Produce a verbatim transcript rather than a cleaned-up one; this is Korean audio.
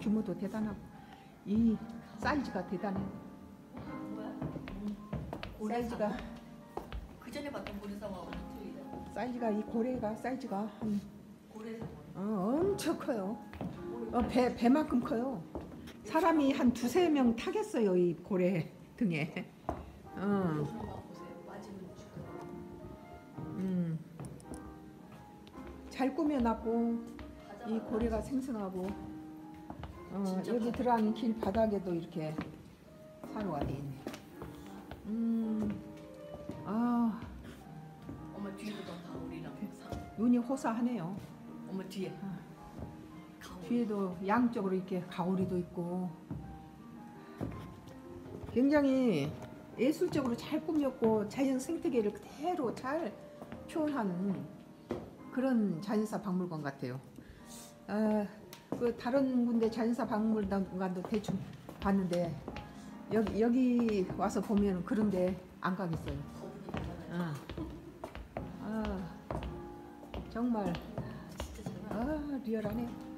규모도 대단하고 이 사이즈가 대단해. 뭐야? 사이즈가 그 전에 봤던 고래상어하고 틀리네. 사이즈가 이 고래가 사이즈가 한 고래상어. 어, 엄청 커요. 어, 배 배만큼 커요. 사람이 한 두세 명 타겠어요 이 고래 등에. 어. 보세요. 맞으면 죽어. 음. 잘 꾸며놨고 이 고래가 생생하고 어, 여기 들어가는 길 바닥에도 이렇게 산호가 돼 있네. 음. 아, 엄마 뒤에도 더 가오리랑 상. 눈이 호사하네요. 엄마 뒤에. 아. 가오리. 뒤에도 양쪽으로 이렇게 가오리도 있고 굉장히 예술적으로 잘 꾸몄고 자연 생태계를 그대로 잘 표현한 그런 자연사 박물관 같아요. 아, 그 다른 군데 자연사 박물관도 대충 봤는데 여기 여기 와서 보면 그런데 안 가겠어요. 아, 아 정말 진짜 잘 아 리얼하네.